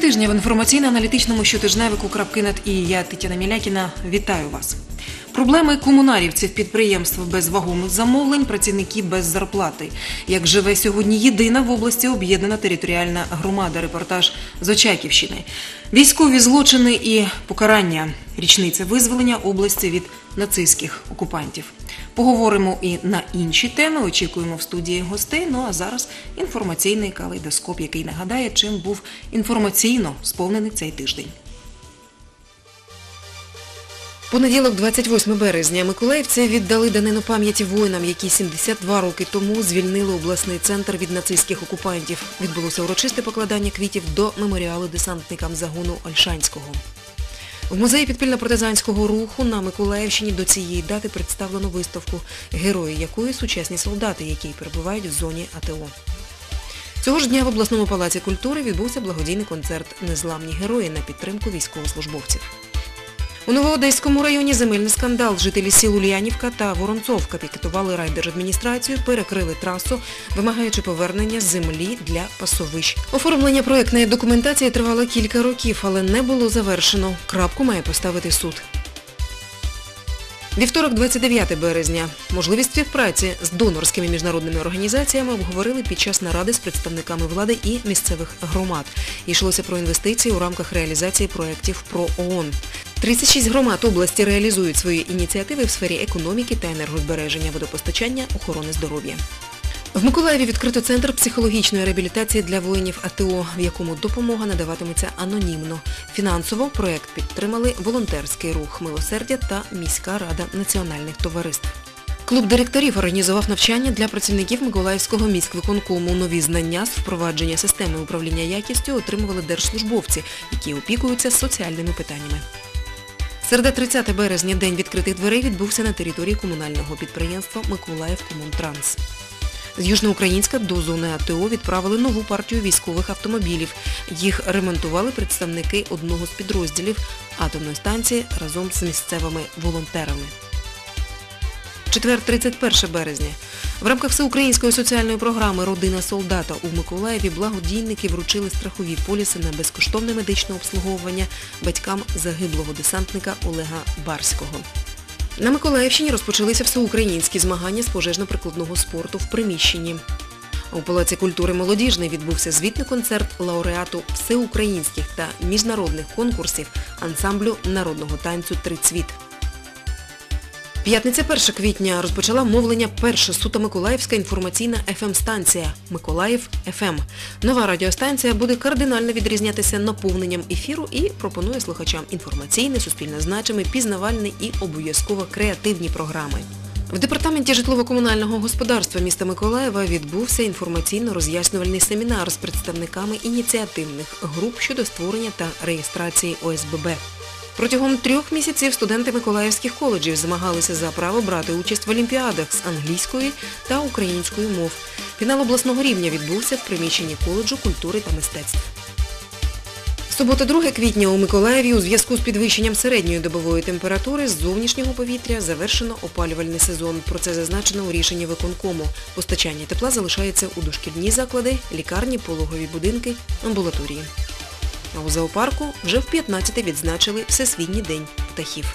тижня в інформаційно-аналітичному щотижневику «Крапкинет» і я, Тетяна Мілякіна, вітаю вас. Проблеми комунарівців, підприємств без вагомих замовлень, працівники без зарплати. Як живе сьогодні єдина в області об'єднана територіальна громада. Репортаж з Очаківщини. Військові злочини і покарання. Річниця визволення області від нацистських окупантів. Поговоримо і на інші теми. Очікуємо в студії гостей. Ну а зараз інформаційний калейдоскоп, який нагадає, чим був інформаційно сповнений цей тиждень. Понеділок, 28 березня, миколаївці віддали данину пам'яті воїнам, які 72 роки тому звільнили обласний центр від нацистських окупантів. Відбулося урочисте покладання квітів до меморіалу десантникам загону Ольшанського. В музеї підпільно-партизанського руху на Миколаївщині до цієї дати представлено виставку, герої якої – сучасні солдати, які перебувають в зоні АТО. Цього ж дня в обласному палаці культури відбувся благодійний концерт «Незламні герої» на підтримку військовослужбовців. У Новоодеському районі земельний скандал. Жителі сіл Ульянівка та Воронцовка пікетували райдержадміністрацію, перекрили трасу, вимагаючи повернення землі для пасовищ. Оформлення проєктної документації тривало кілька років, але не було завершено. Крапку має поставити суд. Вівторок, 29 березня. Можливість співпраці з донорськими міжнародними організаціями обговорили під час наради з представниками влади і місцевих громад. Йшлося про інвестиції у рамках реалізації проєктів ПРО-ООН. 36 громад області реалізують свої ініціативи в сфері економіки та енергозбереження, водопостачання, охорони здоров'я. В Миколаєві відкрито центр психологічної реабілітації для воїнів АТО, в якому допомога надаватиметься анонімно. Фінансово проєкт підтримали волонтерський рух «Милосердя» та міська рада національних товариств. Клуб директорів організував навчання для працівників Миколаївського міськвиконкому. Нові знання з впровадження системи управління якістю отримували держслужбовці, які опікуються соціальними питаннями. Середа, 30 березня, День відкритих дверей відбувся на території комунального підприємства «Миколаївкомунтранс». З Южноукраїнська до зони АТО відправили нову партію військових автомобілів. Їх ремонтували представники одного з підрозділів атомної станції разом з місцевими волонтерами. Четвер, 31 березня. В рамках всеукраїнської соціальної програми «Родина солдата» у Миколаєві благодійники вручили страхові поліси на безкоштовне медичне обслуговування батькам загиблого десантника Олега Барського. На Миколаївщині розпочалися всеукраїнські змагання з пожежно-прикладного спорту в приміщенні. У Палаці культури «Молодіжний» відбувся звітний концерт лауреату всеукраїнських та міжнародних конкурсів ансамблю народного танцю «Трицвіт». П'ятниця, 1 квітня, розпочала мовлення перша суто миколаївська інформаційна ФМ-станція «Миколаїв ФМ». Нова радіостанція буде кардинально відрізнятися наповненням ефіру і пропонує слухачам інформаційні, суспільно значимі, пізнавальні і обов'язково креативні програми. В департаменті житлово-комунального господарства міста Миколаєва відбувся інформаційно-роз'яснювальний семінар з представниками ініціативних груп щодо створення та реєстрації ОСББ. Протягом 3 місяців студенти миколаївських коледжів змагалися за право брати участь в олімпіадах з англійської та української мов. Фінал обласного рівня відбувся в приміщенні коледжу культури та мистецтв. Субота, 2 квітня у Миколаєві у зв'язку з підвищенням середньої добової температури з зовнішнього повітря завершено опалювальний сезон. Про це зазначено у рішенні виконкому. Постачання тепла залишається у дошкільні заклади, лікарні, пологові будинки, амбулаторії. А у зоопарку вже в 15-те відзначили Всесвітній день птахів.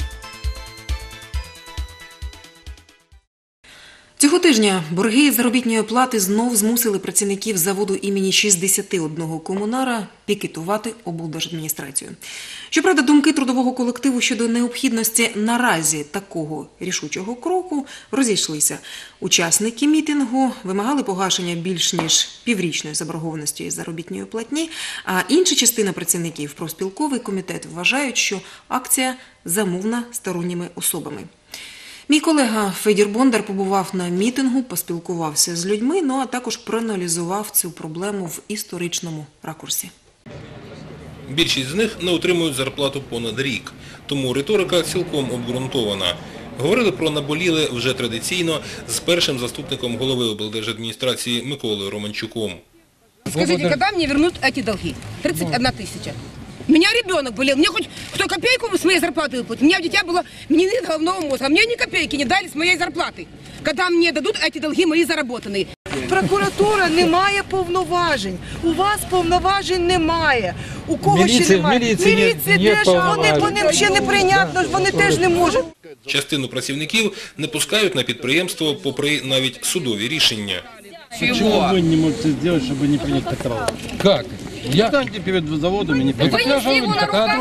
Цього тижня борги заробітної плати знов змусили працівників заводу імені 61 комунара пікетувати облдержадміністрацію. Щоправда, думки трудового колективу щодо необхідності наразі такого рішучого кроку розійшлися. Учасники мітингу вимагали погашення більш ніж піврічної заборгованості із заробітної платні, а інша частина працівників, профспілковий комітет, вважають, що акція замовна сторонніми особами. Мій колега Федір Бондар побував на мітингу, поспілкувався з людьми, ну а також проаналізував цю проблему в історичному ракурсі. Більшість з них не отримують зарплату понад рік, тому риторика цілком обґрунтована. Говорили про наболіле вже традиційно з першим заступником голови облдержадміністрації Миколою Романчуком. Скажите, когда мне вернут эти долги? 31 000. У меня ребенок болел, мне хоть кто копейку с моей зарплаты выплатит. У меня дитя было головного мозга, а мне ни копейки не дали с моей зарплаты. Когда мне дадут эти долги мои заработанные. прокуратура не має повноважень. У вас повноважень немає. У кого ще немає? Міліції теж, вони ще не прийнятно, вони теж не можуть. Частину працівників не пускають на підприємство попри навіть судові рішення. Почему вы не можете сделать, чтобы не принять такого? Как? Встаньте перед заводом и не Ну, так я же говорю,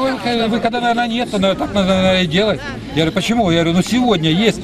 вы когда, наверное, нет, то так надо и делать. Я говорю, почему? Я говорю, сегодня есть,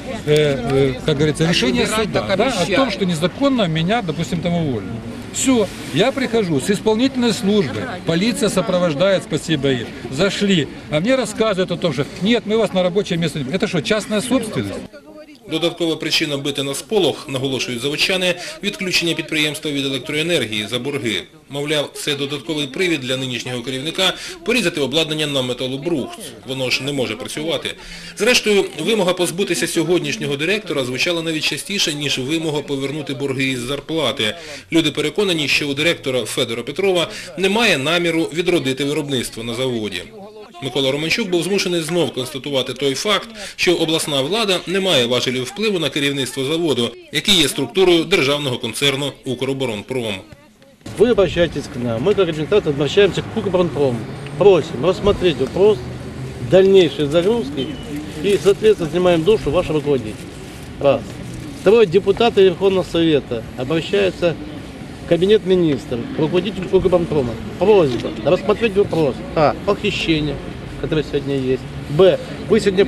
как говорится, решение суда, да, о том, что незаконно меня, допустим, там уволили. Все, я прихожу с исполнительной службы, полиция сопровождает, спасибо ей, зашли, а мне рассказывают о том, что нет, мы вас на рабочее место... Это что, частная собственность? Додаткова причина бити на сполох, наголошують заводчани, відключення підприємства від електроенергії за борги. Мовляв, це додатковий привід для нинішнього керівника порізати обладнання на металобрухт. Воно ж не може працювати. Зрештою, вимога позбутися сьогоднішнього директора звучала навіть частіше, ніж вимога повернути борги із зарплати. Люди переконані, що у директора Федора Петрова немає наміру відродити виробництво на заводі. Микола Романчук був змушений знов констатувати той факт, що обласна влада не має важелів впливу на керівництво заводу, який є структурою державного концерну «Укроборонпром». Вы обращаетесь к нам, мы как администратор обращаемся к Укроборонпрому. Просим рассмотреть вопрос дальнейшей загрузки и, соответственно, снимаем душу вашего руководителя. Раз. Второе. Депутаты Верховного Совета обращаются в Кабинет министров, к руководителю Укроборонпрома. Просьба рассмотреть вопрос похищения, который сегодня есть. Б. Вы сегодня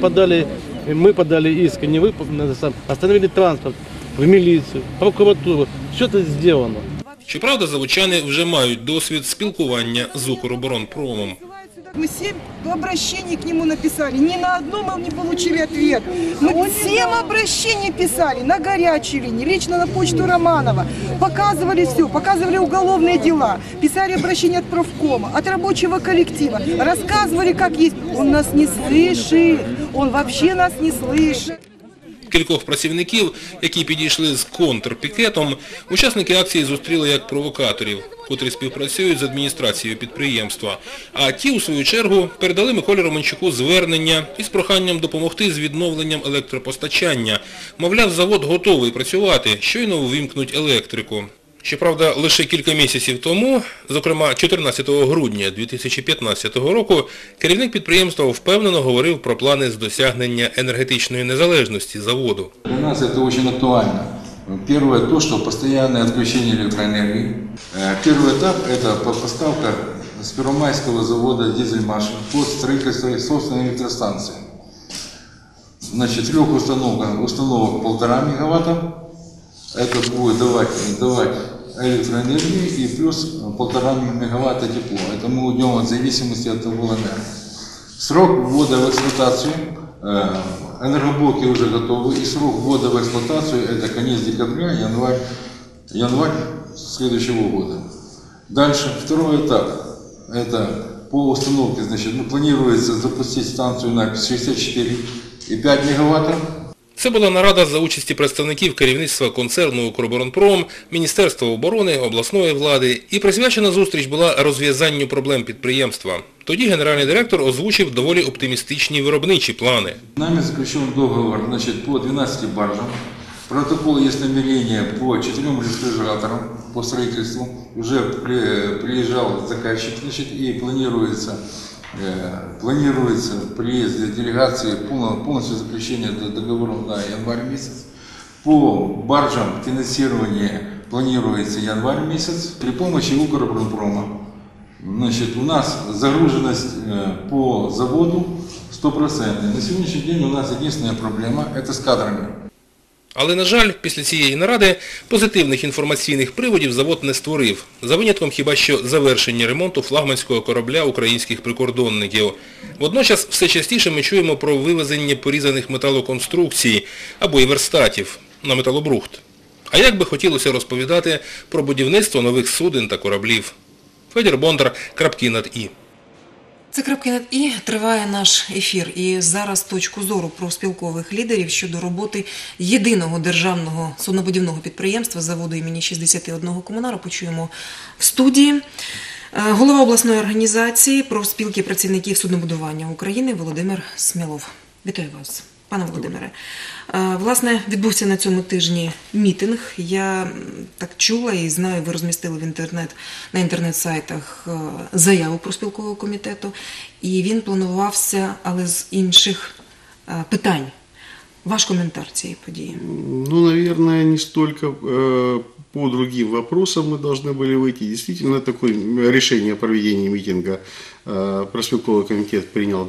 мы подали иск, не вы остановили транспорт в милицию, прокуратуру. Все это сделано. Щоправда, заводчани вже мають досвід спілкування з «Укроборонпромом». Мы 7 обращений к нему написали, ни на одно мы не получили ответ. Мы 7 обращений писали на горячей линии, лично на почту Романова. Показывали все, показывали уголовные дела, писали обращения от профкома, от рабочего коллектива. Рассказывали, как есть. Он нас не слышит, он вообще нас не слышит. Кількох працівників, які підійшли з контрпікетом, учасники акції зустріли як провокаторів, котрі співпрацюють з адміністрацією підприємства. А ті, у свою чергу, передали Миколі Романчуку звернення із проханням допомогти з відновленням електропостачання. Мовляв, завод готовий працювати, щойно увімкнуть електрику. Щоправда, лише кілька місяців тому, зокрема 14 грудня 2015 року, керівник підприємства впевнено говорив про плани з досягнення енергетичної незалежності заводу. Для нас это очень актуально. Первое то, что постоянное отключение электроэнергии. Первый этап – это поставка с Первомайского завода дизель-машин под строительство собственной электростанции. Значит, 3 установок 1,5 мегаватта. Это будет давать электроэнергии и плюс 1,5 мегаватта тепло. Это мы уйдем в зависимости от обленерго. Срок ввода в эксплуатацию, энергоблоки уже готовы, и срок ввода в эксплуатацию это конец декабря, январь следующего года. Дальше, второй этап, это по установке, значит, планируется запустить станцию на 64,5 мегаватта. Це була нарада за участі представників керівництва концерну «Укроборонпром», Міністерства оборони, обласної влади, і присвячена зустріч була розв'язанню проблем підприємства. Тоді генеральний директор озвучив доволі оптимістичні виробничі плани. Нами заключен договор, значит, по 12 баржам. Протокол есть намерение по 4 рефрижераторам по строительству. Уже приезжал заказчик, значит, и планируется приезд делегации, полностью заключение договоров на январь месяц. По баржам финансирование планируется январь месяц. При помощи Укроборонпрома, значит, у нас загруженность по заводу 100%. На сегодняшний день у нас единственная проблема – это с кадрами. Але, на жаль, після цієї наради позитивних інформаційних приводів завод не створив. За винятком хіба що завершення ремонту флагманського корабля українських прикордонників. Водночас все частіше ми чуємо про вивезення порізаних металоконструкцій або і верстатів на металобрухт. А як би хотілося розповідати про будівництво нових суден та кораблів. Федір Бондар, крапки над «і». Це «Крапки над «і», триває наш ефір. І зараз точку зору профспілкових лідерів щодо роботи єдиного державного суднобудівного підприємства заводу імені 61 комунара почуємо в студії. Голова обласної організації профспілки працівників суднобудування України Володимир Смілов. Вітаю вас. Пане Володимире, власне, відбувся на цьому тижні мітинг. Я так чула і знаю, ви розмістили на інтернет-сайтах заяву профспілкового комітету, і він планувався, але з інших питань. Ваш коментар цієї події? Ну, наверное, не столько по другим вопросам мы должны были выйти. Действительно, такое решение о проведении митинга профспілковый комитет принял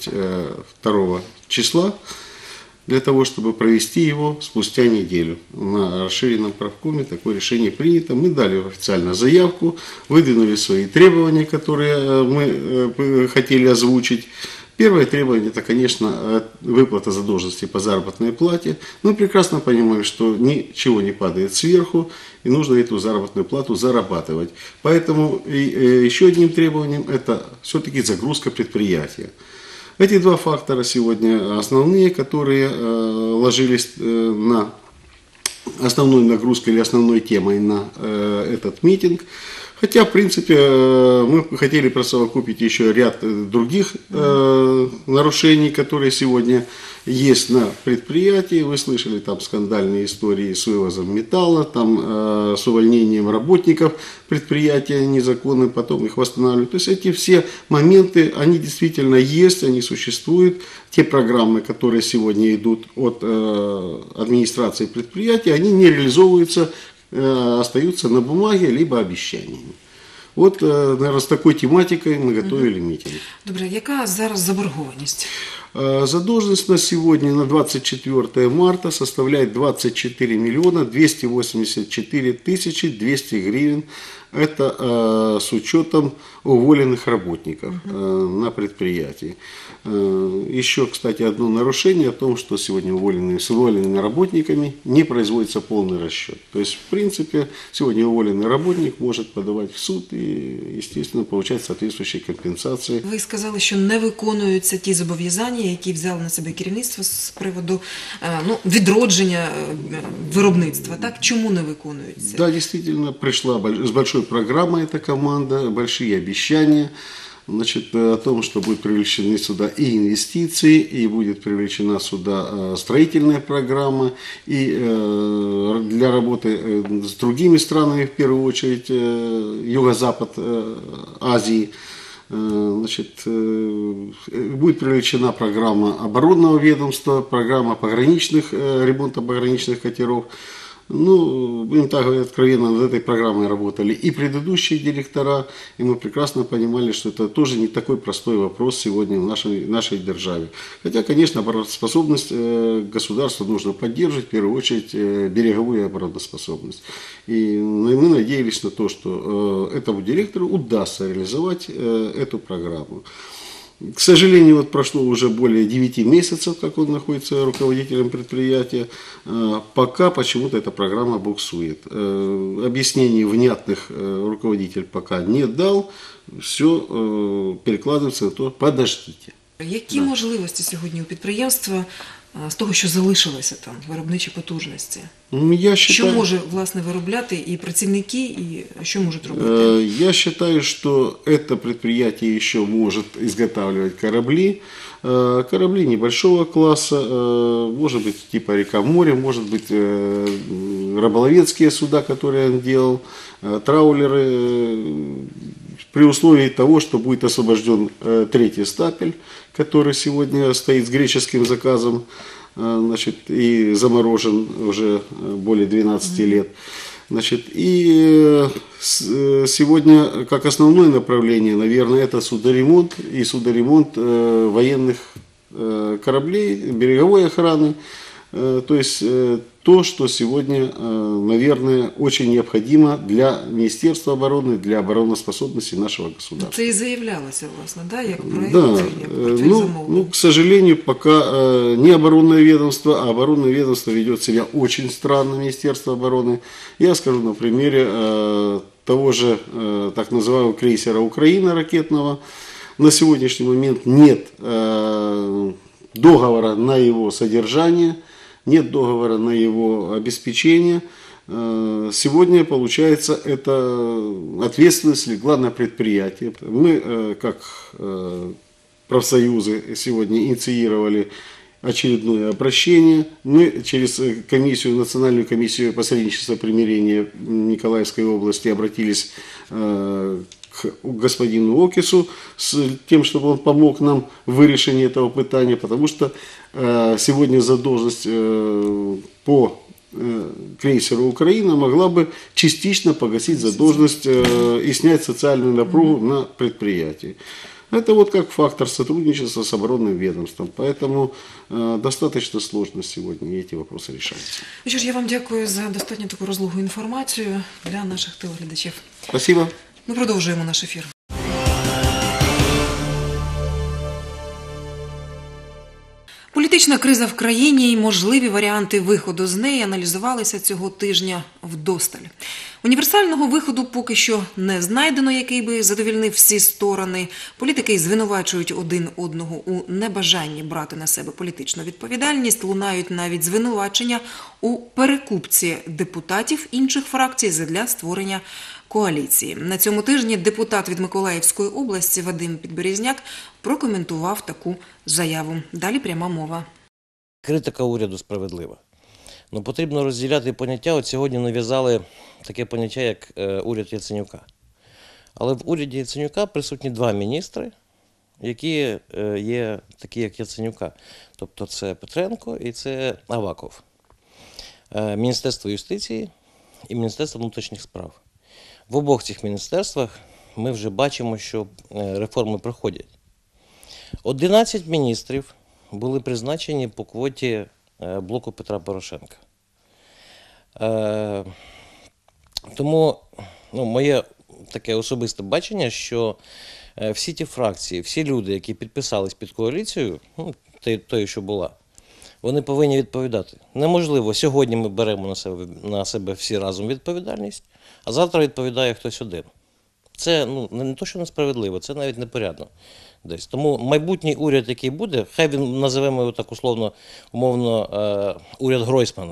22 числа для того, чтобы провести его спустя неделю. На расширенном правкоме такое решение принято. Мы дали официально заявку, выдвинули свои требования, которые мы хотели озвучить. Первое требование – это, конечно, выплата задолженности по заработной плате. Мы прекрасно понимаем, что ничего не падает сверху, и нужно эту заработную плату зарабатывать. Поэтому еще одним требованием – это все-таки загрузка предприятия. Эти два фактора сегодня основные, которые ложились на основной нагрузкой или основной темой на этот митинг. Хотя, в принципе, мы хотели присовокупить еще ряд других нарушений, которые сегодня есть на предприятии. Вы слышали там скандальные истории с вывозом металла, там с увольнением работников предприятия незаконно, потом их восстанавливают. То есть эти все моменты, они действительно есть, они существуют. Те программы, которые сегодня идут от администрации предприятия, они не реализовываются, остаются на бумаге, либо обещаниями. Вот, наверное, с такой тематикой мы готовили митинг. Добре, яка зараз заборгованість? Задолженность на сегодня, на 24 марта, составляет 24 миллиона 284 тысячи 200 гривен. Это с учетом уволенных работников на предприятии. Еще, кстати, одно нарушение о том, что сегодня с уволенными работниками не производится полный расчет. То есть, в принципе, сегодня уволенный работник может подавать в суд и, естественно, получать соответствующие компенсации. Ви сказали, що не виконуються ті зобов'язання, які взяло на себе керівництво з приводу відродження виробництва. Так? Чому не виконуються? Да, действительно, пришла с большой программой эта команда, большие обещания. Значит, о том, что будут привлечены сюда и инвестиции, и будет привлечена сюда строительная программа, и для работы с другими странами, в первую очередь, юго-запад Азии, значит, будет привлечена программа оборонного ведомства, программа ремонта пограничных катеров. Ну, будем так говорить откровенно, над этой программой работали и предыдущие директора, и мы прекрасно понимали, что это тоже не такой простой вопрос сегодня в нашей державе. Хотя, конечно, обороноспособность государства нужно поддерживать, в первую очередь, береговую обороноспособность. И мы надеялись на то, что этому директору удастся реализовать эту программу. К сожалению, вот прошло уже более 9 месяцев, как он находится руководителем предприятия. Пока почему-то эта программа буксует. Объяснений внятных руководитель пока не дал. Все перекладывается на то, подождите. Які можливості сьогодні у підприємства з того, що залишилося там, виробничі потужності? Що може, власне, виробляти і працівники, і що можуть робити? Я считаю, что это предприятие еще может изготавливать корабли. Корабли небольшого класса, может быть, типа река-море, может быть, рыболовецкие суда, которые он делал, траулеры, при условии того, что будет освобожден третий стапель, который сегодня стоит с греческим заказом, значит, и заморожен уже более 12 лет. Значит, и сегодня, как основное направление, наверное, это судоремонт и судоремонт военных кораблей, береговой охраны. То есть то, что сегодня, наверное, очень необходимо для Министерства обороны, для обороноспособности нашего государства. Це і заявлялося, власне, да, як проект, да, як портфель замовлень. к сожалению, пока не оборонное ведомство, а оборонное ведомство ведет себя очень странно, Министерство обороны. Я скажу на примере того же так называемого крейсера «Украина» ракетного. На сегодняшний момент нет договора на его содержание, нет договора на его обеспечение. Сегодня, получается, это ответственность легла на предприятие. Мы, как профсоюзы, сегодня инициировали очередное обращение. Мы через комиссию, Национальную комиссию посредничества и примирения Николаевской области обратились к господину Окису с тем, чтобы он помог нам в вирішенні этого питания, потому что сегодня задолженность по крейсеру «Украина» могла бы частично погасить задолженность и снять социальную напругу на предприятии. Это вот как фактор сотрудничества с оборонным ведомством. Поэтому достаточно сложно сегодня эти вопросы решаются. Ну що ж, я вам дякую за достатньо таку розлогу інформацію для наших телеглядачів. Спасибо. Ми продовжуємо наш ефір. Політична криза в країні і можливі варіанти виходу з неї аналізувалися цього тижня вдосталь. Універсального виходу поки що не знайдено, який би задовільнив всі сторони. Політики звинувачують один одного у небажанні брати на себе політичну відповідальність, лунають навіть звинувачення у перекупці депутатів інших фракцій задля створення коаліції. На цьому тижні депутат від Миколаївської області Вадим Підберезняк прокоментував таку заяву. Далі пряма мова. Критика уряду справедлива. Ну, потрібно розділяти поняття. От сьогодні нав'язали таке поняття, як уряд Яценюка. Але в уряді Яценюка присутні два міністри, які є такі, як Яценюка. Тобто це Петренко і це Аваков. Міністерство юстиції і Міністерство внутрішніх справ. В обох цих міністерствах ми вже бачимо, що реформи проходять. 11 міністрів були призначені по квоті блоку Петра Порошенка. Тому моє таке особисте бачення, що всі ті фракції, всі люди, які підписались під коаліцією, тою, що була, вони повинні відповідати. Неможливо, сьогодні ми беремо на себе всі разом відповідальність, а завтра відповідає хтось один. Це не то, що несправедливо, це навіть непорядно десь. Тому майбутній уряд, який буде, хай він називемо його так умовно уряд Гройсмана.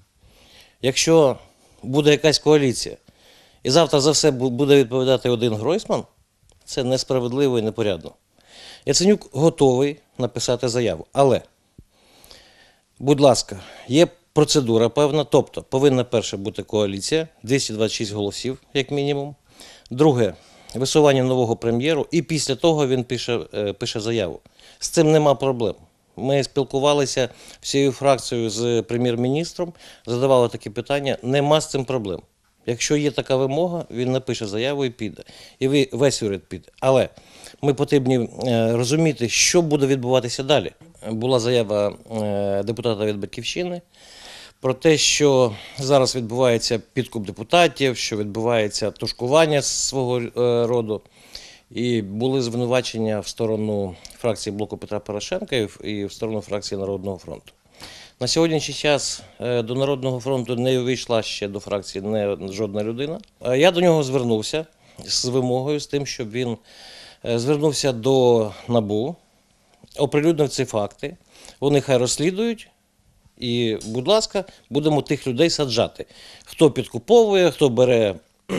Якщо буде якась коаліція і завтра за все буде відповідати один Гройсман, це несправедливо і непорядно. Яценюк готовий написати заяву, але, будь ласка, є процедура певна, тобто повинна перше бути коаліція, 226 голосів, як мінімум. Друге, висування нового прем'єру, і після того він пише заяву. З цим нема проблем. Ми спілкувалися всією фракцією з прем'єр-міністром, задавали такі питання, нема з цим проблем. Якщо є така вимога, він напише заяву і піде. І весь уряд піде. Але ми потрібні розуміти, що буде відбуватися далі. Була заява депутата від «Батьківщини» про те, що зараз відбувається підкуп депутатів, що відбувається тушкування свого роду. І були звинувачення в сторону фракції блоку Петра Порошенка і в сторону фракції Народного фронту. На сьогоднішній час до Народного фронту не увійшла ще до фракції жодна людина. Я до нього звернувся з вимогою, з тим, щоб він звернувся до НАБУ, оприлюднив ці факти, вони хай розслідують. І, будь ласка, будемо тих людей саджати. Хто підкуповує, хто бере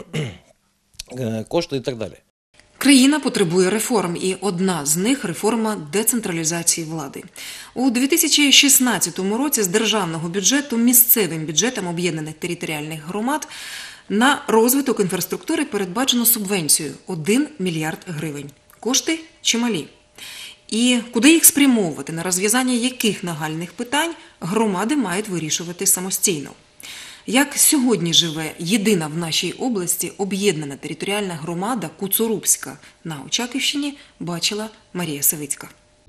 кошти і так далі. Країна потребує реформ, і одна з них – реформа децентралізації влади. У 2016 році з державного бюджету місцевим бюджетам об'єднаних територіальних громад на розвиток інфраструктури передбачено субвенцію – 1 мільярд гривень. Кошти чималі. І куди їх спрямовувати, на розв'язання яких нагальних питань громади мають вирішувати самостійно. Як сьогодні живе єдина в нашій області об'єднана територіальна громада Куцурубська на Очаківщині, бачила Марія Савицька.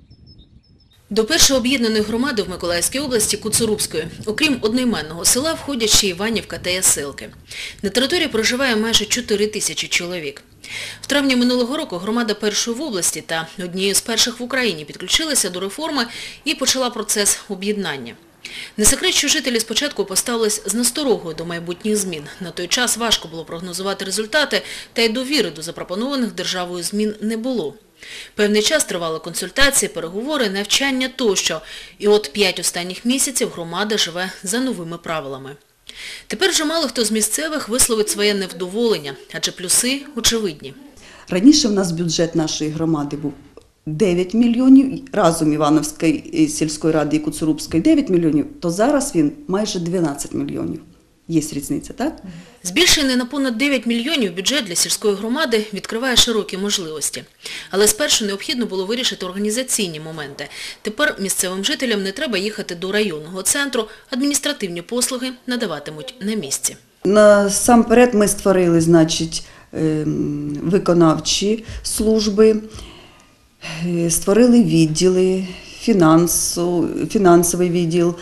До першої об'єднаної громади в Миколаївській області Куцурубської, окрім одноіменного села, входять ще Іванівка та Яселки. На території проживає майже 4 тисячі чоловік. В травні минулого року громада першої в області та однією з перших в Україні підключилася до реформи і почала процес об'єднання. Не секрет, що жителі спочатку поставились з насторогою до майбутніх змін. На той час важко було прогнозувати результати, та й довіри до запропонованих державою змін не було. Певний час тривали консультації, переговори, навчання тощо. І от 5 останніх місяців громада живе за новими правилами. Тепер вже мало хто з місцевих висловить своє невдоволення, адже плюси очевидні. Раніше в нас бюджет нашої громади був 9 мільйонів, разом Івановської сільської ради і Куцурубської 9 мільйонів, то зараз він майже 12 мільйонів. Є різниця, так? Збільшений на понад 9 мільйонів бюджет для сільської громади відкриває широкі можливості. Але спершу необхідно було вирішити організаційні моменти. Тепер місцевим жителям не треба їхати до районного центру, адміністративні послуги надаватимуть на місці. Насамперед ми створили, значить, виконавчі служби, створили відділи, фінансовий відділ,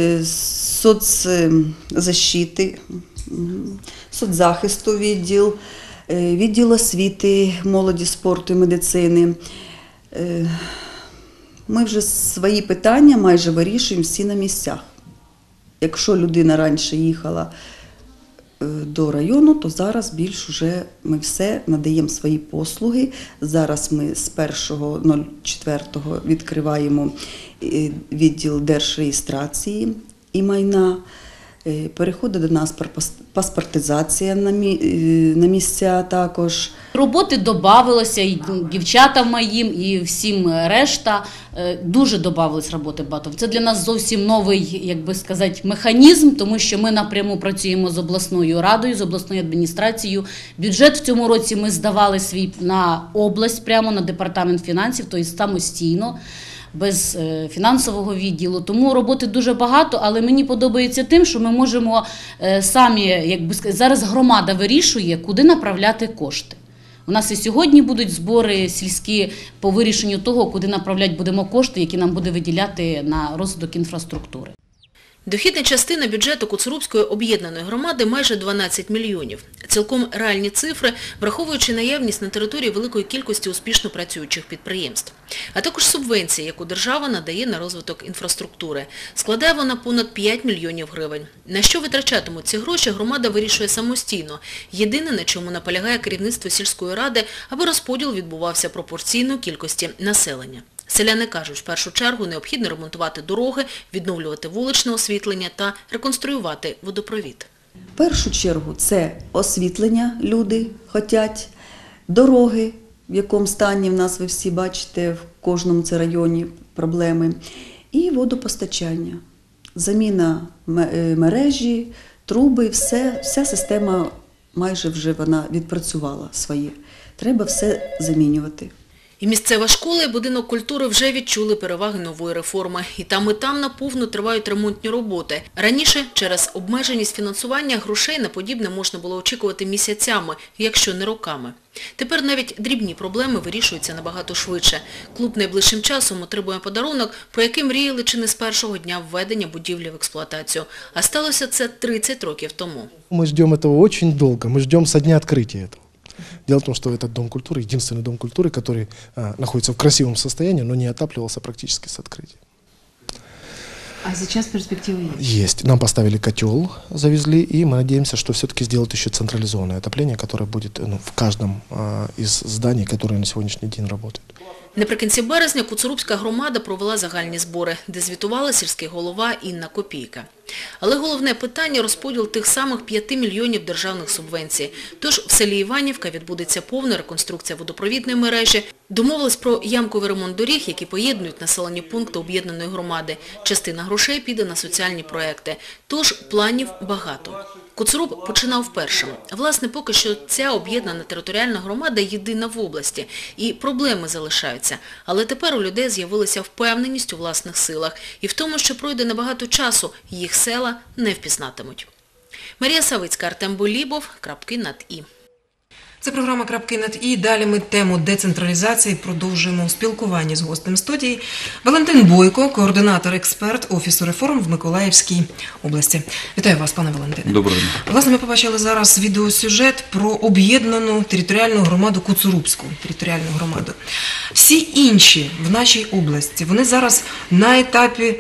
соцзащити, соцзахисту відділ, відділ освіти, молоді, спорту і медицини. Ми вже свої питання майже вирішуємо всі на місцях. Якщо людина раніше їхала до району, то зараз більш вже ми все надаємо свої послуги. Зараз ми з 1.04 відкриваємо відділ держреєстрації і майна. Переходить до нас паспортизація на місця також. Роботи додавалося і дівчатам моїм, і всім решта. Дуже додавалось роботи багато. Це для нас зовсім новий, як би сказати, механізм, тому що ми напряму працюємо з обласною радою, з обласною адміністрацією. Бюджет в цьому році ми здавали свій на область, прямо на департамент фінансів, тобто самостійно, без фінансового відділу. Тому роботи дуже багато, але мені подобається тим, що ми можемо самі, як би сказати, зараз громада вирішує, куди направляти кошти. У нас і сьогодні будуть збори сільські по вирішенню того, куди направляти будемо кошти, які нам буде виділяти на розвиток інфраструктури. Дохідна частина бюджету Куцурубської об'єднаної громади майже 12 мільйонів. Цілком реальні цифри, враховуючи наявність на території великої кількості успішно працюючих підприємств. А також субвенції, яку держава надає на розвиток інфраструктури. Складає вона понад 5 мільйонів гривень. На що витрачатимуть ці гроші, громада вирішує самостійно. Єдине, на чому наполягає керівництво сільської ради, аби розподіл відбувався пропорційно кількості населення. Селяни кажуть, в першу чергу необхідно ремонтувати дороги, відновлювати вуличне освітлення та реконструювати водопровід. В першу чергу це освітлення люди хочуть, дороги, в якому стані в нас ви всі бачите, в кожному це районі проблеми, і водопостачання. Заміна мережі, труби, вся система майже вже вона відпрацювала своє. Треба все замінювати. І місцева школа, і будинок культури вже відчули переваги нової реформи. І там наповну тривають ремонтні роботи. Раніше через обмеженість фінансування грошей на подібне можна було очікувати місяцями, якщо не роками. Тепер навіть дрібні проблеми вирішуються набагато швидше. Клуб найближчим часом отримує подарунок, про який мріяли чи не з першого дня введення будівлі в експлуатацію. А сталося це 30 років тому. Ми чекаємо цього дуже довго, ми чекаємо з дня відкриття цього. Дело в том, что этот дом культуры, единственный дом культуры, который находится в красивом состоянии, но не отапливался практически с открытия. А сейчас перспективы есть? Есть. Нам поставили котел, завезли, и мы надеемся, что все-таки сделают еще централизованное отопление, которое будет в каждом из зданий, которые на сегодняшний день работают. Наприкінці березня Куцурубська громада провела загальні збори, де звітувала сільський голова Інна Копійка. Але головне питання – розподіл тих самих 5 мільйонів державних субвенцій. Тож в селі Іванівка відбудеться повна реконструкція водопровідної мережі. Домовились про ямковий ремонт доріг, які поєднують населені пункти об'єднаної громади. Частина грошей піде на соціальні проекти. Тож планів багато. Куцуруб починав першим. Власне, поки що ця об'єднана територіальна громада єдина в області. І проблеми залишаються. Але тепер у людей з'явилася впевненість у власних силах. І в тому, що пройде небагато часу, їх села не впізнатимуть. Марія Савицька, Артем Болібов. Крапки над «і». Це програма «Крапки над «і». Далі ми тему децентралізації продовжуємо у спілкуванні з гостем студії. Валентин Бойко, координатор-експерт Офісу реформ в Миколаївській області. Вітаю вас, пане Валентине. Доброго дня. Власне, ми побачили зараз відеосюжет про об'єднану територіальну громаду Куцурубську територіальну громаду. Всі інші в нашій області, вони зараз на етапі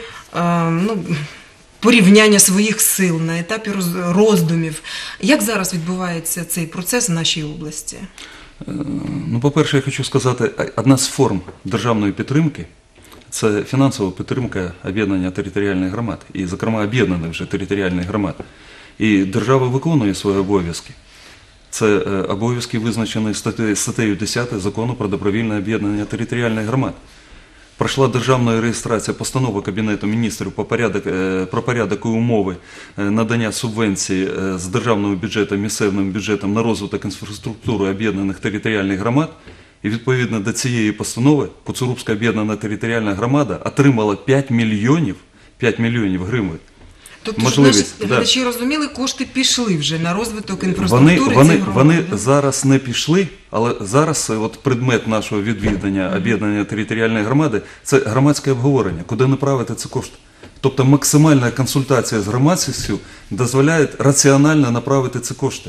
порівняння своїх сил, на етапі роздумів. Як зараз відбувається цей процес в нашій області? По-перше, я хочу сказати, одна з форм державної підтримки – це фінансова підтримка об'єднання територіальних громад, і, зокрема, об'єднаних вже територіальних громад. І держава виконує свої обов'язки. Це обов'язки, визначені статтею 10 Закону про добровільне об'єднання територіальних громад. Пройшла державна реєстрація постанови Кабінету міністрів про порядок і умови надання субвенцій з державного бюджету місцевим бюджетом на розвиток інфраструктури об'єднаних територіальних громад. І відповідно до цієї постанови Куцурубська об'єднана територіальна громада отримала 5 мільйонів гривень. Тобто, щоб наші глядачі розуміли, кошти пішли вже на розвиток інфраструктури цих громад? Вони зараз не пішли, але зараз от предмет нашого відвідання об'єднання територіальної громади – це громадське обговорення, куди направити ці кошти. Тобто максимальна консультація з громадськістю дозволяє раціонально направити ці кошти.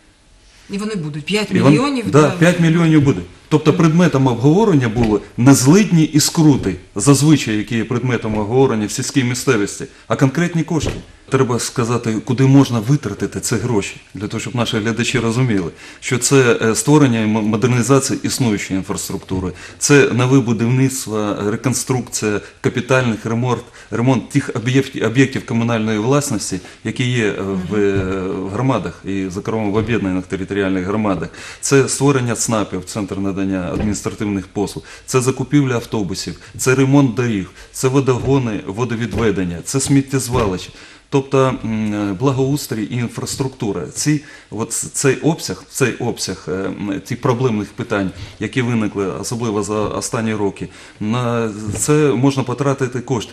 І вони будуть 5 мільйонів? Так, 5 мільйонів буде. Тобто предметом обговорення були не злидні і скрути, зазвичай, які є предметом обговорення в сільській місцевості, а конкретні кошти. Треба сказати, куди можна витратити ці гроші, для того, щоб наші глядачі розуміли, що це створення і модернізація існуючої інфраструктури, це нове будівництво, реконструкція, капітальний ремонт тих об'єктів комунальної власності, які є в громадах і, зокрема, в об'єднаних територіальних громадах. Це створення ЦНАПів, Центр надання адміністративних послуг, це закупівля автобусів, це ремонт доріг, це водогони, водовідведення, це сміттєзвалища. Тобто благоустрій і інфраструктура. Цей обсяг тих проблемних питань, які виникли, особливо за останні роки, на це можна потратити кошти.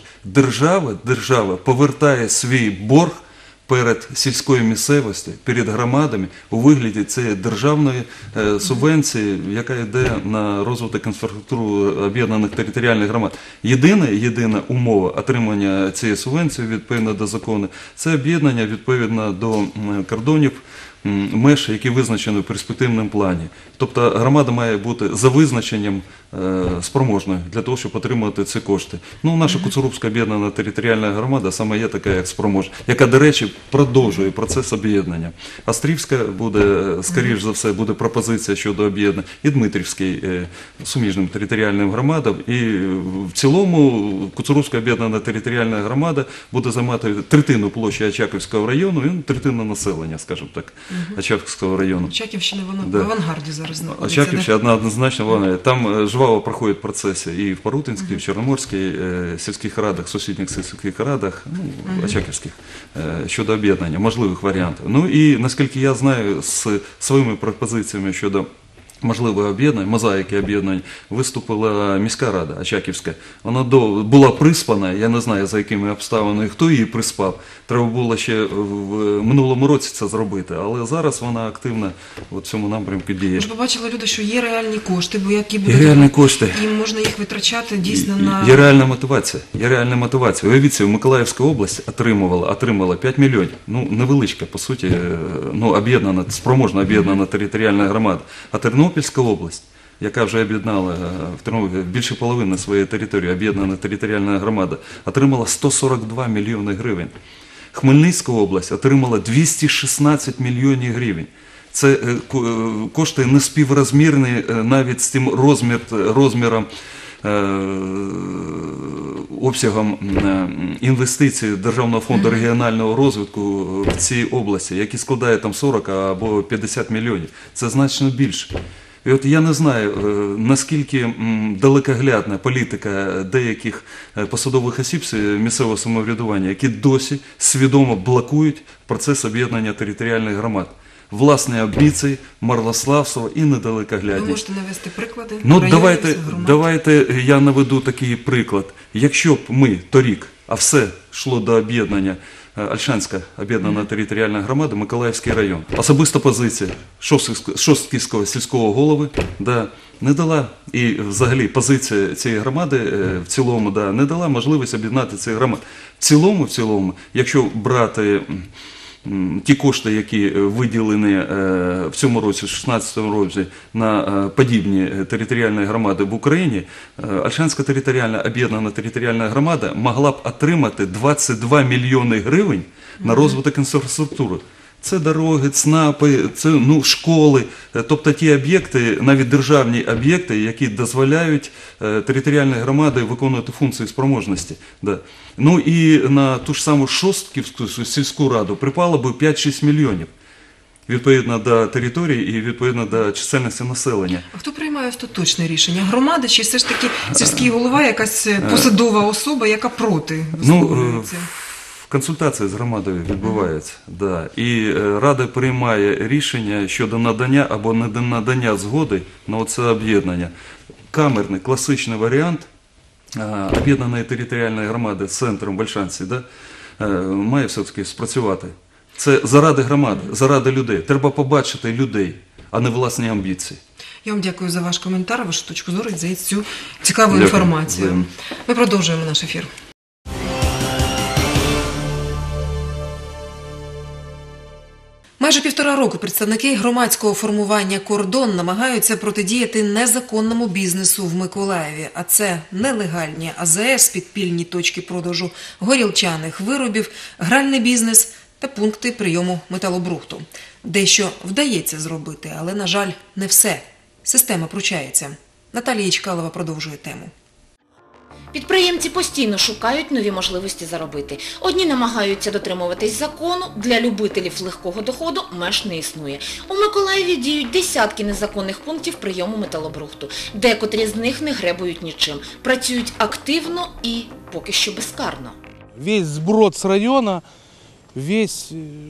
Держава повертає свій борг перед сільською місцевістю, перед громадами у вигляді цієї державної субвенції, яка йде на розвиток інфраструктури об'єднаних територіальних громад. Єдина умова отримання цієї субвенції відповідно до закону – це об'єднання відповідно до кордонів, меж, які визначені в перспективному плані. Тобто громада має бути за визначенням спроможною для того, щоб отримати ці кошти. Наша Куцурубська об'єднана територіальна громада саме є така, як спроможна, яка, до речі, продовжує процес об'єднання. Острівська буде, скоріш за все, буде пропозиція щодо об'єднання, і Дмитрівський суміжним територіальним громадам. І в цілому Куцурубська об'єднана територіальна громада буде займати третину площі Очаківського району і третину населення, скажімо так, Очаківського району. Очаківщина, вона в авангарді зараз знаходиться. Очаківщина однозначно вона. Там жваво проходять процеси і в Парутинській, і в Чорноморській сільських радах, сусідніх сільських радах, Очаківських, щодо об'єднання, можливих варіантів. І, наскільки я знаю, з своїми пропозиціями щодо можливого об'єднання, мозаїки об'єднання, виступила міська рада Очаківська. Вона була приспана, я не знаю, за якими обставинами, хто її приспав. Треба було ще в минулому році це зробити, але зараз вона активно в цьому напрямку діє. Ми ж побачили, люди, що є реальні кошти, бо які будуть... Є реальні кошти. І можна їх витрачати дійсно на... Є реальна мотивація. Уявіться, Миколаївська область отримала 5 мільйонів. Невеличка, по суті, спроможна об'єднана територіальна громада. А Тернопільська область, яка вже об'єднала більше половини своєї території, об'єднана територіальна громада, отримала 142 мільйони гривень. Хмельницька область отримала 216 мільйонів гривень. Це кошти неспіврозмірні навіть з тим розміром, обсягом інвестицій Державного фонду регіонального розвитку в цій області, які складає там 40 або 50 мільйонів. Це значно більше. І от я не знаю, наскільки далекоглядна політика деяких посадових осіб місцевого самоврядування, які досі свідомо блокують процес об'єднання територіальних громад. Власні амбіції, марнославство і недалекоглядність. Ви можете навести приклади? Давайте я наведу такий приклад. Якщо б ми торік, а все йшло до об'єднання, Ольшанська об'єднана територіальна громада, Миколаївський район. Особиста позиція Шостківського сільського голови не дала, і взагалі позиція цієї громади в цілому не дала можливість об'єднати ці громади. В цілому, якщо брати ті кошти, які виділені в цьому році, в 2016 році, на подібні територіальні громади в Україні, Ольшанська територіальна об'єднана територіальна громада могла б отримати 22 мільйони гривень на розвиток інфраструктури. Це дороги, ЦНАПи, це школи, тобто ті об'єкти, навіть державні об'єкти, які дозволяють територіальній громаді виконувати функції спроможності. І на ту ж саму Шостківську сільську раду припало би 5-6 мільйонів. відповідно до території і відповідно до чисельності населення. А хто приймає остаточне рішення? Громада чи все ж таки сільський голова, якась посадова особа, яка проти висловлюється? Консультація з громадою відбувається, да. І Рада приймає рішення щодо надання або ненадання згоди на це об'єднання. Камерний, класичний варіант об'єднаної територіальної громади з центром в Ольшанці, да, має все-таки спрацювати. Це заради громади, заради людей. Треба побачити людей, а не власні амбіції. Я вам дякую за ваш коментар, вашу точку зору і за цю цікаву інформацію. Ми продовжуємо наш ефір. Майже 1,5 року представники громадського формування «Кордон» намагаються протидіяти незаконному бізнесу в Миколаєві. А це нелегальні АЗС, підпільні точки продажу горілчаних виробів, гральний бізнес та пункти прийому металобрухту. Дещо вдається зробити, але, на жаль, не все. Система пручається. Наталія Чкалова продовжує тему. Підприємці постійно шукають нові можливості заробити. Одні намагаються дотримуватись закону, для любителів легкого доходу меж не існує. У Миколаєві діють десятки незаконних пунктів прийому металобрухту. Декотрі з них не гребують нічим. Працюють активно і поки що безкарно. Весь сброд с района, весь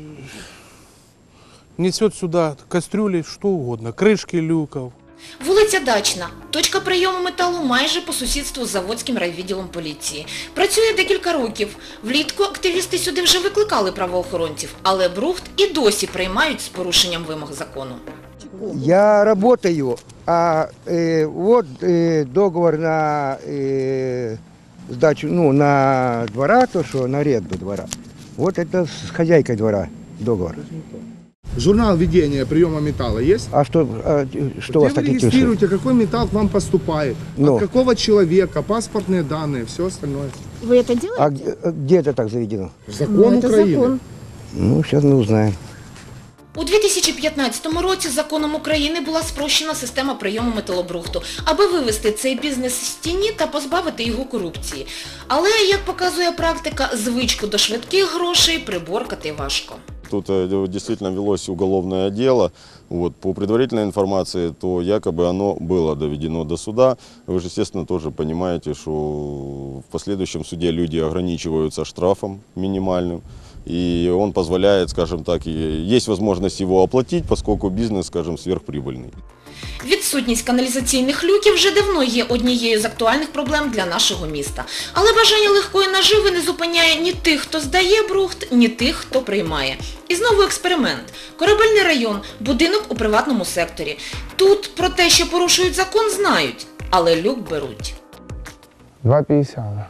несет сюда кастрюли, что угодно, крышки люков. Вулиця Дачна. Точка прийому металу майже по сусідству з Заводським райвідділом поліції. Працює декілька років. Влітку активісти сюди вже викликали правоохоронців, але брухт і досі приймають з порушенням вимог закону. Я работаю, а вот договор на сдачу, на двора, то что на аренду двора. Вот это с хозяйкой двора договор. Журнал ведения приема металла есть? А что вас так интересует? Вы регистрируете, какой металл к вам поступает, от какого человека, паспортные данные, все остальное. Вы это делаете? А где это так заведено? Закон Украины. Закон. Сейчас мы узнаем. У 2015 році законом України була спрощена система прийому металобрухту, аби вивести цей бізнес з тіні та позбавити його корупції. Але, як показує практика, звичку до швидких грошей приборкати важко. Тут действительно велось уголовное дело. По предварительной информации, то якобы оно было доведено до суда. Вы же, естественно, тоже понимаете, что в последующем суде люди ограничиваются штрафом минимальным. И он позволяет, скажем так, есть возможность его оплатить, поскольку бизнес, скажем, сверхприбыльный. Відсутність каналізаційних люків вже давно є однією з актуальних проблем для нашого міста. Але бажання легкої наживи не зупиняє ні тих, хто здає брухт, ні тих, хто приймає. І знову експеримент. Корабельний район, будинок у приватному секторі. Тут про те, що порушують закон, знають, але люк беруть. 2,50.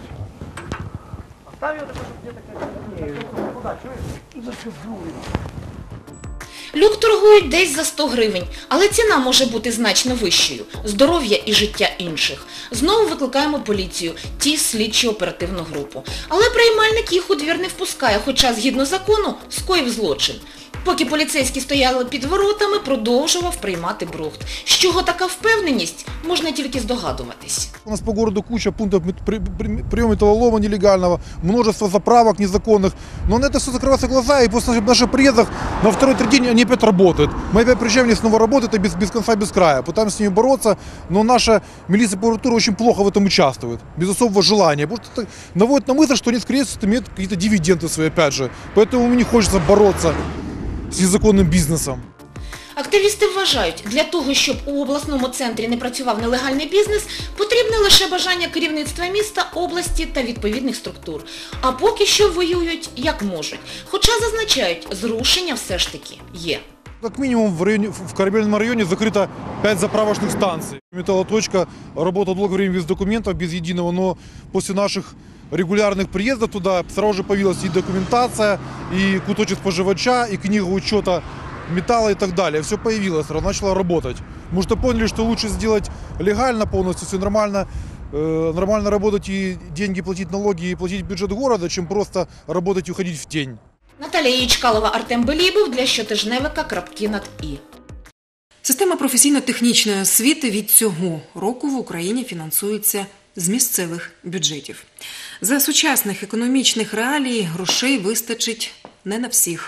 Люк торгують десь за 100 гривень, але ціна може бути значно вищою. Здоров'я і життя інших. Знову викликаємо поліцію, ті слідчо-оперативну групу. Але приймальник їх у двір не впускає, хоча, згідно закону, скоїв злочин. Поки поліцейські стояли під воротами, продовжував приймати брухт. З чого така впевненість, можна тільки здогадуватись. У нас по городу куча пунктов приема металлолома нелегального, множество заправок незаконных. Но на это все закрываются глаза, и после наших приездов на второй-третий день они опять работают. Мы опять приезжаем, они снова работают, и без конца, без края. Пытаемся с ними бороться, но наша милиция и прокуратура очень плохо в этом участвует, без особого желания. Потому что это наводит на мысль, что они, скорее всего, имеют какие-то дивиденды свои, опять же. Поэтому мне не хочется бороться з незаконним бізнесом. Активісти вважають, для того, щоб у обласному центрі не працював нелегальний бізнес, потрібне лише бажання керівництва міста, області та відповідних структур. А поки що воюють як можуть. Хоча зазначають, зрушення все ж таки є. Как минимум в Корабельном районе закрыто 5 заправочных станций. Металлоточка работала долгое время без документов, без единого, но после наших регулярных приездов туда сразу же появилась и документация, и куточек споживача, и книга учета металла и так далее. Все появилось, сразу начало работать. Мы что поняли, что лучше сделать легально полностью, все нормально, нормально работать и деньги платить, налоги и платить бюджет города, чем просто работать и уходить в тень. Наталія Чкалова, Артем Белібов для щотижневика «Крапки над І». Система професійно-технічної освіти від цього року в Україні фінансується з місцевих бюджетів. За сучасних економічних реалій грошей вистачить не на всіх.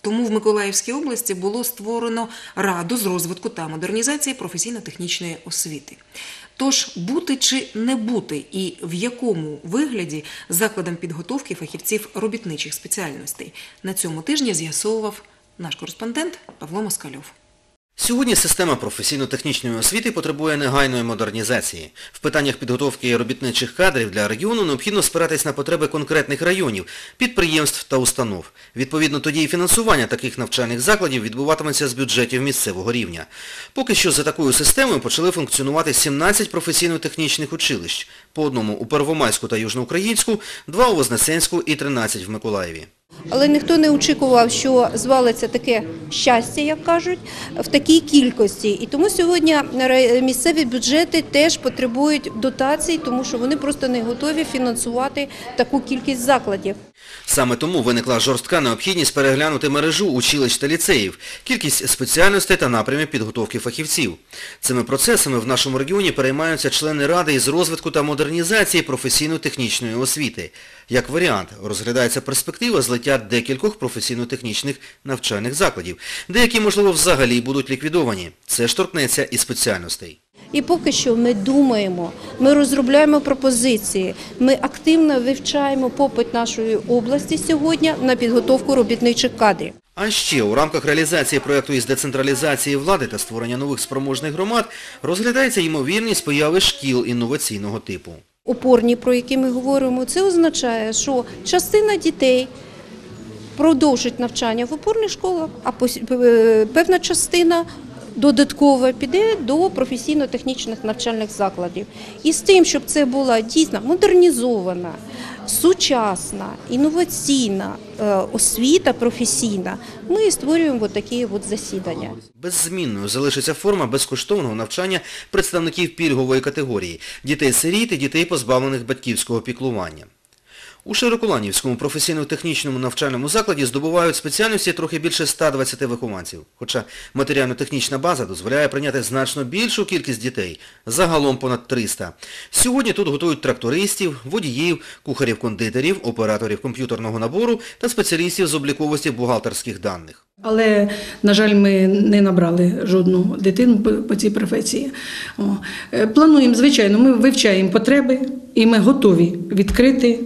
Тому в Миколаївській області було створено Раду з розвитку та модернізації професійно-технічної освіти. Тож, бути чи не бути і в якому вигляді закладам підготовки фахівців робітничих спеціальностей на цьому тижні з'ясовував наш кореспондент Павло Москальов. Сьогодні система професійно-технічної освіти потребує негайної модернізації. В питаннях підготовки робітничих кадрів для регіону необхідно спиратись на потреби конкретних районів, підприємств та установ. Відповідно, тоді і фінансування таких навчальних закладів відбуватиметься з бюджетів місцевого рівня. Поки що за такою системою почали функціонувати 17 професійно-технічних училищ. По одному у Первомайську та Южноукраїнську, 2 у Вознесенську і 13 в Миколаєві. Але ніхто не очікував, що звалиться таке щастя, як кажуть, в такій кількості. І тому сьогодні місцеві бюджети теж потребують дотацій, тому що вони просто не готові фінансувати таку кількість закладів. Саме тому виникла жорстка необхідність переглянути мережу училищ та ліцеїв, кількість спеціальностей та напрямів підготовки фахівців. Цими процесами в нашому регіоні переймаються члени Ради із розвитку та модернізації професійно-технічної освіти. Як варіант, розглядається перспектива злиття декількох професійно-технічних навчальних закладів. Деякі, можливо, взагалі будуть ліквідовані. Це ж торкнеться і спеціальностей. І поки що ми думаємо, ми розробляємо пропозиції, ми активно вивчаємо попит нашої області сьогодні на підготовку робітничих кадрів. А ще у рамках реалізації проєкту із децентралізації влади та створення нових спроможних громад розглядається ймовірність появи шкіл інноваційного типу. Опорні, про які ми говоримо, це означає, що частина дітей продовжить навчання в опорних школах, а певна частина додатково піде до професійно-технічних навчальних закладів. І з тим, щоб це була дійсно модернізована, сучасна, інноваційна освіта професійна, ми створюємо такі засідання. Беззмінною залишиться форма безкоштовного навчання представників пільгової категорії – дітей-сиріт і дітей, позбавлених батьківського піклування. У Широколанівському професійно-технічному навчальному закладі здобувають спеціальності трохи більше 120 вихованців. Хоча матеріально-технічна база дозволяє прийняти значно більшу кількість дітей, загалом понад 300. Сьогодні тут готують трактористів, водіїв, кухарів-кондитерів, операторів комп'ютерного набору та спеціалістів з обліковості бухгалтерських даних. Але, на жаль, ми не набрали жодну дитину по цій професії. Плануємо, звичайно, ми вивчаємо потреби і ми готові відкрити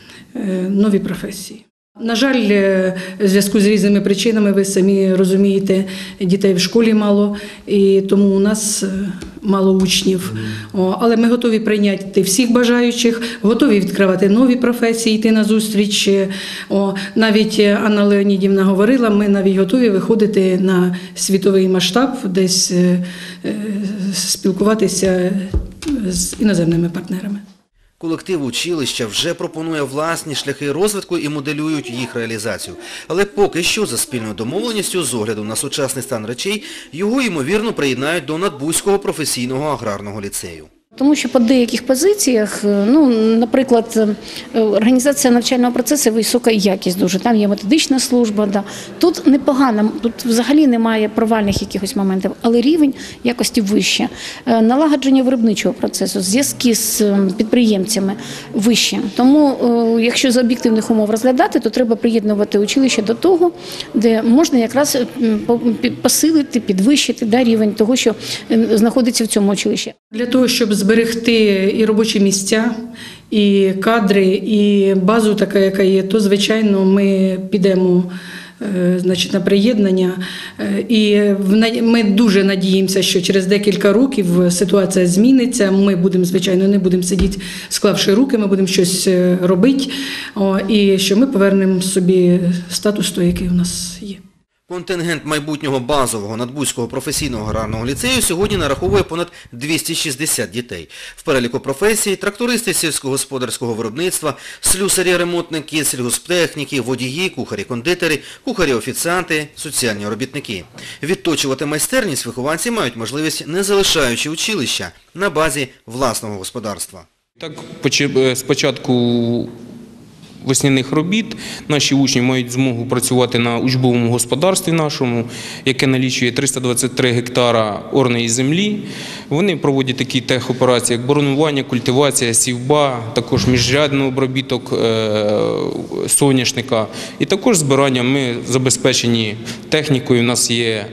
нові професії. На жаль, в зв'язку з різними причинами, ви самі розумієте, дітей в школі мало, і тому у нас мало учнів. Але ми готові прийняти всіх бажаючих, готові відкривати нові професії, йти на зустріч. Навіть Анна Леонідівна говорила, ми навіть готові виходити на світовий масштаб, десь спілкуватися з іноземними партнерами. Колектив училища вже пропонує власні шляхи розвитку і моделюють їх реалізацію. Але поки що, за спільною домовленістю, з огляду на сучасний стан речей, його, ймовірно, приєднають до Надбузького професійного аграрного ліцею. Тому що по деяких позиціях, наприклад, організація навчального процесу – висока якість дуже. Там є методична служба. Да. Тут непогано, тут взагалі немає провальних якихось моментів, але рівень якості вище. Налагодження виробничого процесу, зв'язки з підприємцями вище. Тому, якщо з об'єктивних умов розглядати, то треба приєднувати училище до того, де можна якраз посилити, підвищити рівень того, що знаходиться в цьому училищі. Для того, щоб зберегти і робочі місця, і кадри, і базу така, яка є, то, звичайно, ми підемо на приєднання. І ми дуже надіємося, що через декілька років ситуація зміниться. Ми будемо, звичайно, не будемо сидіти, склавши руки, ми будемо щось робити, і що ми повернемо собі статус той, який у нас є. Контингент майбутнього базового Надбузького професійного аграрного ліцею сьогодні нараховує понад 260 дітей. В переліку професій – трактористи сільськогосподарського виробництва, слюсарі-ремонтники, сільгосптехніки, водії, кухарі-кондитери, кухарі-офіціанти, соціальні робітники. Відточувати майстерність вихованці мають можливість, не залишаючи училища, на базі власного господарства. Так, спочатку весняних робіт. Наші учні мають змогу працювати на учбовому господарстві нашому, яке налічує 323 гектара орної землі. Вони проводять такі техоперації, як боронування, культивація, сівба, також міжрядний обробіток соняшника. І також збирання. Ми забезпечені технікою, у нас є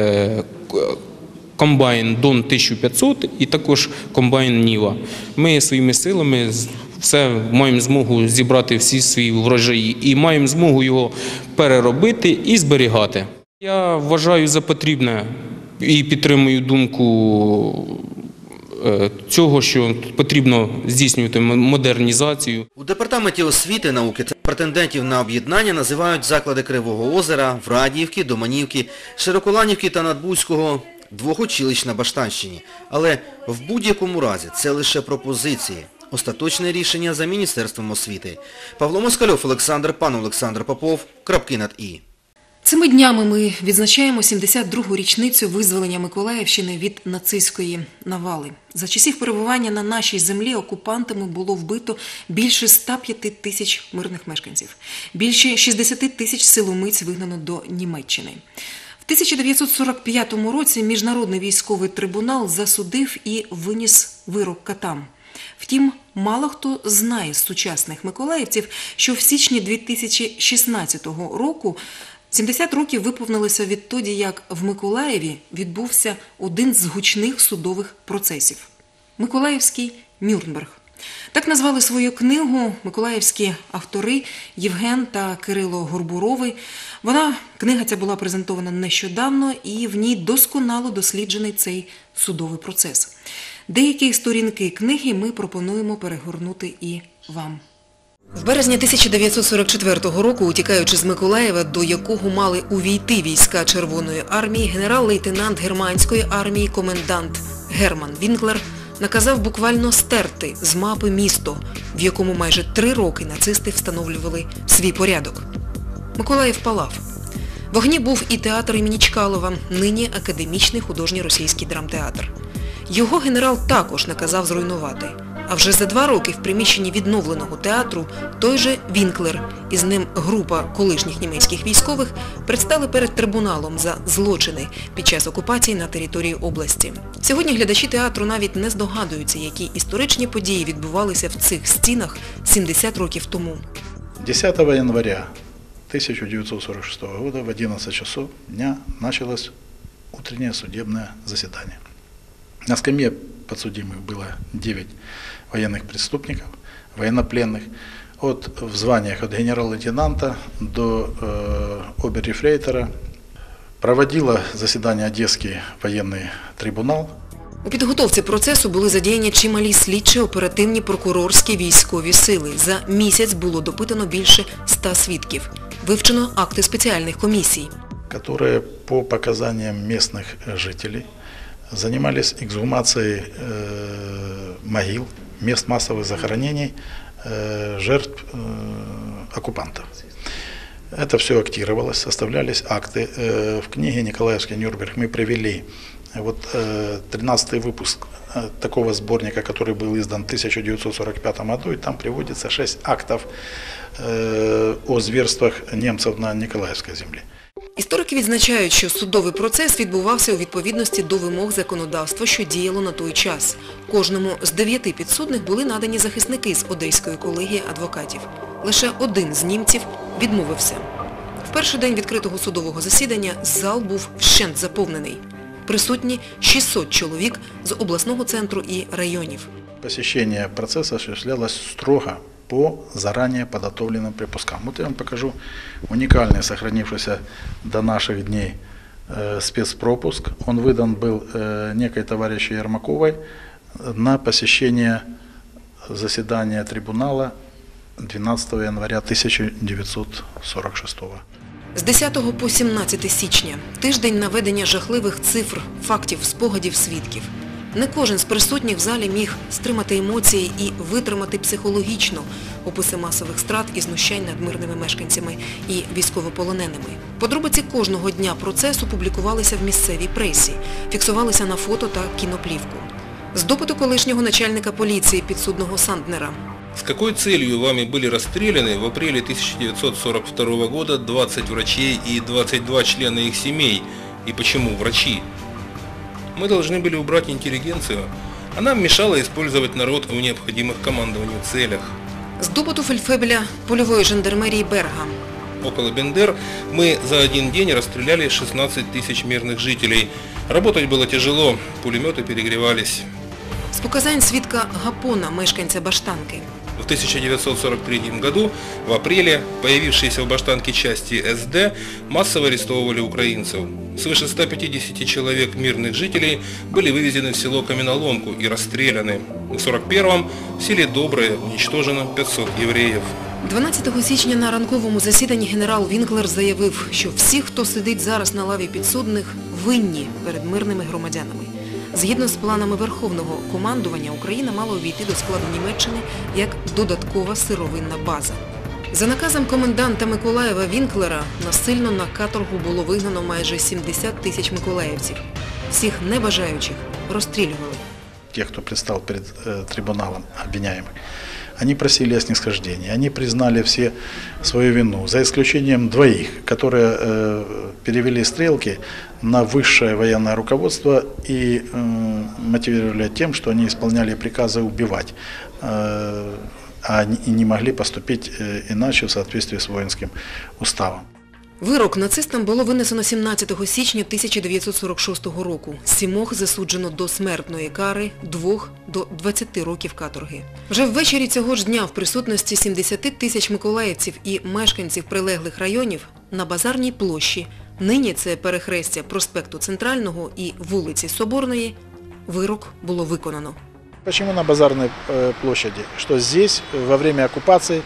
комбайн Дон 1500 і також комбайн Ніва. Ми своїми силами все маємо змогу зібрати всі свої врожаї і маємо змогу його переробити і зберігати. Я вважаю за потрібне і підтримую думку цього, що потрібно здійснювати модернізацію. У Департаменті освіти і науки претендентів на об'єднання називають заклади Кривого Озера, Врадіївки, Доманівки, Широколанівки та Надбузького двох училищ на Баштанщині. Але в будь-якому разі це лише пропозиції. Остаточне рішення за Міністерством освіти. Павло Москальов, Олександр Пан, Олександр Попов. Крапки над «і». Цими днями ми відзначаємо 72-гу річницю визволення Миколаївщини від нацистської навали. За часів перебування на нашій землі окупантами було вбито більше 105 тисяч мирних мешканців. Більше 60 тисяч силомиць вигнано до Німеччини. В 1945 році Міжнародний військовий трибунал засудив і виніс вирок катам. Втім, мало хто знає з сучасних миколаївців, що в січні 2016 року 70 років виповнилося відтоді, як в Миколаєві відбувся один з гучних судових процесів – Миколаївський Нюрнберг. Так назвали свою книгу миколаївські автори Євген та Кирило Горбурови. Книга ця була презентована нещодавно, і в ній досконало досліджений цей судовий процес. Деякі сторінки книги ми пропонуємо перегорнути і вам. В березні 1944 року, утікаючи з Миколаєва, до якого мали увійти війська Червоної армії, генерал-лейтенант германської армії комендант Герман Вінклер наказав буквально стерти з мапи місто, в якому майже 3 роки нацисти встановлювали свій порядок. Миколаїв палав. В огні був і театр імені Чкалова, нині академічний художній російський драмтеатр. Його генерал також наказав зруйнувати. А вже за 2 роки в приміщенні відновленого театру той же Вінклер і з ним група колишніх німецьких військових предстали перед трибуналом за злочини під час окупації на території області. Сьогодні глядачі театру навіть не здогадуються, які історичні події відбувалися в цих стінах 70 років тому. 10 января 1946 года в 11 часов дня началось утреннее судебное заседание. На скамье подсудимых было 9 военных преступников, военнопленных, в званиях от генерал-лейтенанта до обер-ефрейтора. Проводила засідання Одеський воєнний трибунал. У підготовці процесу були задіяні чималі слідчі, оперативні, прокурорські, військові сили. За місяць було допитано більше 100 свідків. Вивчено акти спеціальних комісій, які по показанням місцевих жителів занимались эксгумацией могил, мест массовых захоронений жертв оккупантов. Это все актировалось, составлялись акты. В книге «Николаевский Нюрнберг» мы привели 13-й выпуск такого сборника, который был издан в 1945 году, и там приводится 6 актов о зверствах немцев на Николаевской земле. Історики відзначають, що судовий процес відбувався у відповідності до вимог законодавства, що діяло на той час. Кожному з 9 підсудних були надані захисники з Одеської колегії адвокатів. Лише один з німців відмовився. В перший день відкритого судового засідання зал був вщент заповнений. Присутні 600 чоловік з обласного центру і районів. Посещение процесса осуществлялось строго по заранее подготовленным припускам. Вот я вам покажу уникальный, сохранившийся до наших дней спецпропуск. Он выдан был некой товарищу Ермаковой на посещение заседания трибунала 12 января 1946 года. З 10 по 17 січня – тиждень наведення жахливих цифр, фактів, спогадів свідків. Не кожен з присутніх в залі міг стримати емоції і витримати психологічно описи масових страт і знущань над мирними мешканцями і військовополоненими. Подробиці кожного дня процесу публікувалися в місцевій пресі, фіксувалися на фото та кіноплівку. З допиту колишнього начальника поліції підсудного Санднера. С какой целью вами были расстреляны в апреле 1942 года 20 врачей и 22 члена их семей? И почему врачи? Мы должны были убрать интеллигенцию. Она мешала использовать народ в необходимых командованию целях. Здобуту фельдфебеля польової жандармерії Берга. Около Бендер мы за один день расстреляли 16 тысяч мирных жителей. Работать было тяжело, пулеметы перегревались. З показань свідка Гапона, мешканця Баштанки. В 1943 году, в апреле, появившиеся в Баштанке части СД массово арестовывали украинцев. Свыше 150 человек мирных жителей были вывезены в село Каменоломку и расстреляны. В 1941-м в селе Доброе уничтожено 500 евреев. 12 січня на ранковому засіданні генерал Вінклер заявив, що всі, хто сидить зараз на лаві підсудних, винні перед мирними громадянами. Згідно з планами Верховного командування, Україна мала увійти до складу Німеччини як додаткова сировинна база. За наказом коменданта Миколаєва Вінклера насильно на каторгу було вигнано майже 70 тисяч миколаївців. Всіх небажаючих розстрілювали. Те, кто предстал перед трибуналом обвиняемых, они просили о снисхождении, они признали все свою вину, за исключением двоих, которые перевели стрелки на высшее военное руководство и мотивировали тем, что они исполняли приказы убивать, а не могли поступить иначе в соответствии с воинским уставом. Вирок нацистам було винесено 17 січня 1946 року. 7 засуджено до смертної кари, 2 – до 20 років каторги. Вже ввечері цього ж дня в присутності 70 тисяч миколаївців і мешканців прилеглих районів на Базарній площі, нині це перехрестя проспекту Центрального і вулиці Соборної, вирок було виконано. Почему на Базарной площади? Что здесь во время оккупации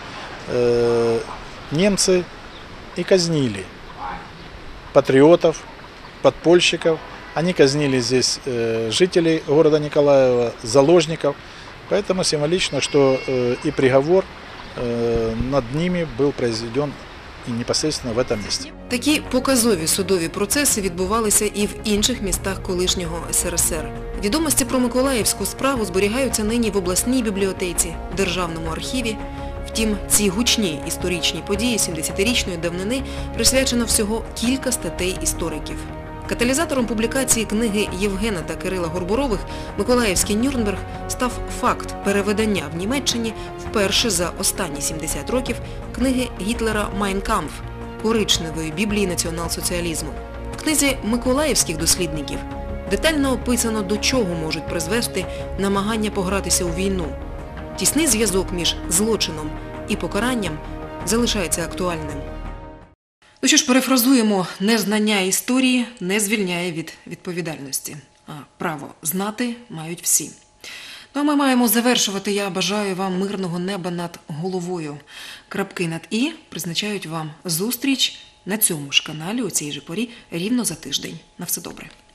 немцы и казнили патриотов, подпольщиков. Они казнили здесь жителей города Николаева, заложников. Поэтому символично, что и приговор над ними был произведен і непосредственно в этом місці. Такі показові судові процеси відбувалися і в інших містах колишнього СРСР. Відомості про Миколаївську справу зберігаються нині в обласній бібліотеці, Державному архіві. Втім, ці гучні історичні події 70-річної давнини присвячено всього кілька статей істориків. Каталізатором публікації книги Євгена та Кирила Горбурових «Миколаївський Нюрнберг» став факт перевидання в Німеччині вперше за останні 70 років книги Гітлера «Майн Кампф» – коричневої біблії націонал-соціалізму. В книзі миколаївських дослідників детально описано, до чого можуть призвести намагання погратися у війну. Тісний зв'язок між злочином і покаранням залишається актуальним. Ну що ж, перефразуємо, незнання історії не звільняє від відповідальності. А право знати мають всі. Ну а ми маємо завершувати. Я бажаю вам мирного неба над головою. Крапки над «і» призначають вам зустріч на цьому ж каналі у цій же порі рівно за тиждень. На все добре.